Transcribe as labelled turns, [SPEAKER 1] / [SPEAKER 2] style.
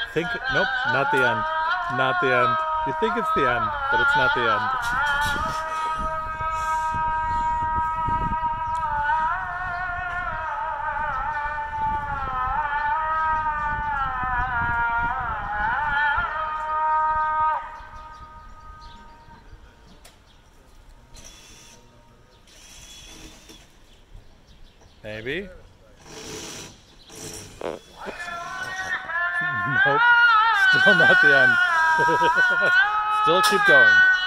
[SPEAKER 1] think, nope, not the end. Not the end. You think it's the end, but it's not the end. Maybe. Nope. Still not the end. Still keep going.